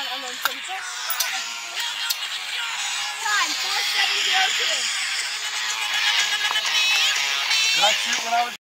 and then sunset. Time 4702. Did I shoot when I was